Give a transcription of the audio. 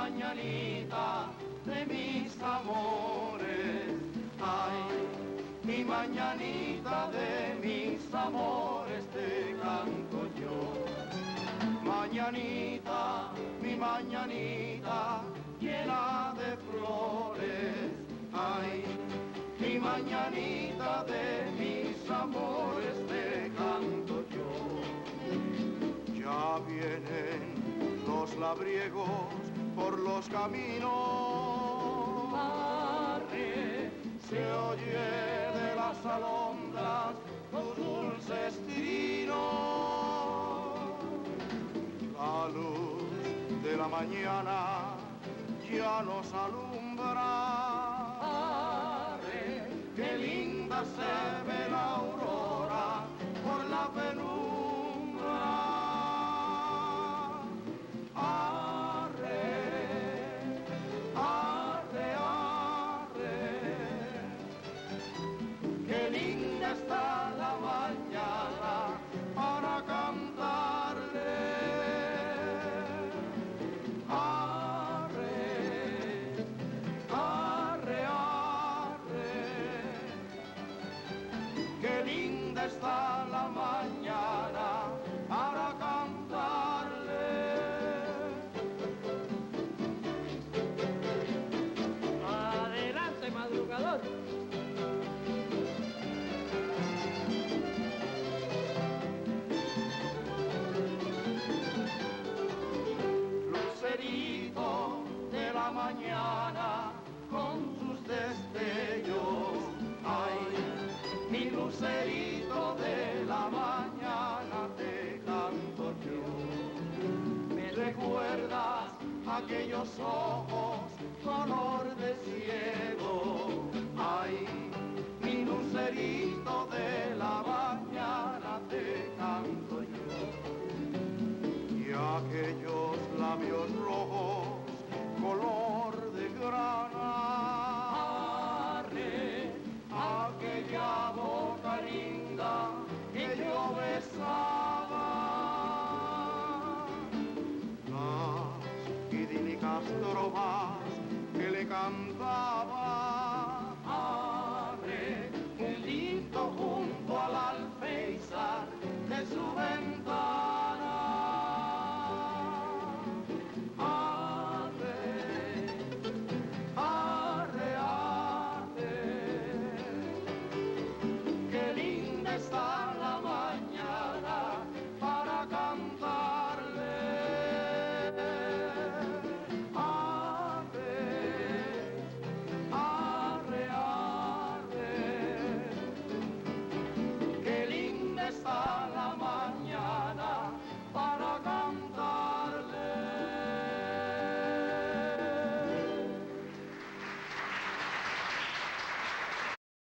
mañanita de mis amores, ay, mi mañanita de mis amores te canto yo. Mañanita, mi mañanita llena de flores, ay, mi mañanita de mis amores te canto yo. Ya vienen los labriegos por los caminos, arre, se oye de las alondras los dulces tirinos. La luz de la mañana ya nos alumbra, arre, qué linda se ve la aurora por la penumbra. Está la mañana para cantarle, arre, arre, arre, qué linda está la mañana para cantarle. Adelante, madrugador. De la mañana con sus destellos, ay, mi lucerito de la mañana te canto yo. Me recuerdas aquellos ojos color de cielo, ay, mi lucerito de la mañana te canto yo. Y aquellos labios rojos color de grana, arre, aquella boca linda que yo besaba, las idílicas trovas que le cantaba,